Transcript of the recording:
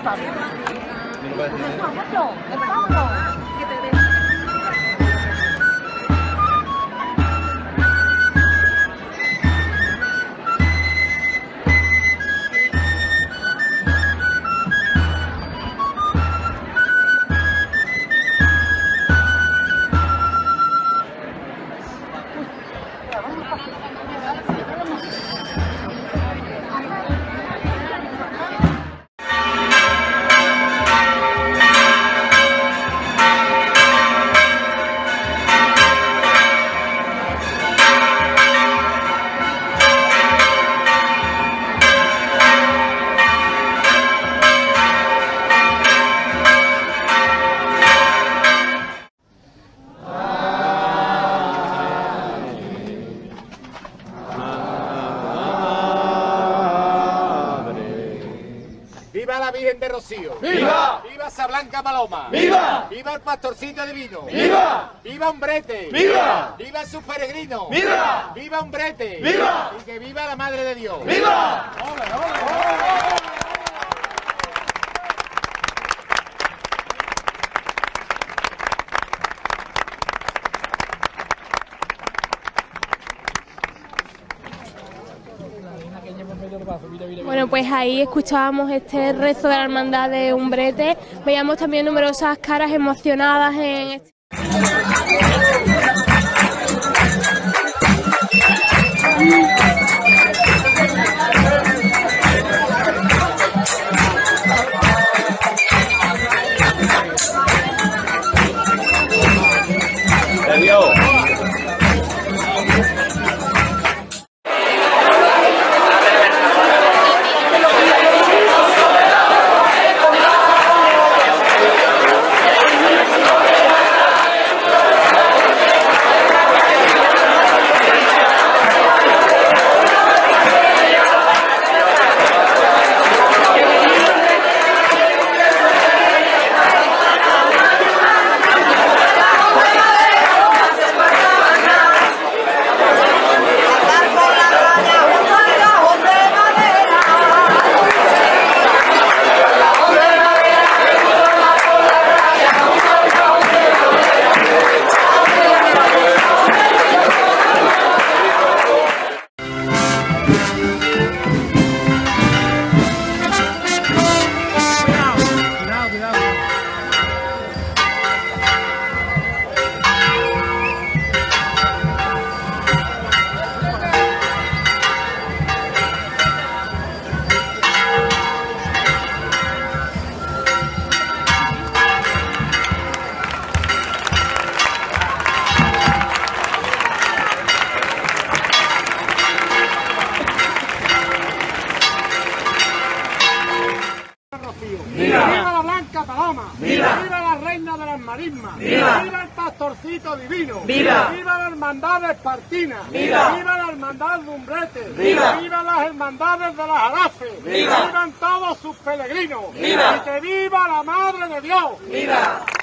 sabes. Vámonos. ¡Viva la Virgen de Rocío! ¡Viva! ¡Viva esa blanca paloma! ¡Viva! ¡Viva el pastorcito divino! ¡Viva! ¡Viva Umbrete! ¡Viva! ¡Viva sus peregrinos! ¡Viva! ¡Viva Umbrete! ¡Viva! ¡Y que viva la Madre de Dios! ¡Viva! Bueno, pues ahí escuchábamos este rezo de la hermandad de Umbrete. Veíamos también numerosas caras emocionadas en este... ¡Viva la blanca paloma! ¡Viva! ¡Viva la reina de las marismas! ¡Viva! ¡Viva el pastorcito divino! ¡Viva! ¡Viva la hermandad de Espartina! ¡Viva! ¡Viva la hermandad de Umbrete! ¡Viva! ¡Viva las hermandades de las Arafes! ¡Viva! ¡Vivan todos sus peregrinos! ¡Viva! ¡Y que viva la Madre de Dios! ¡Viva!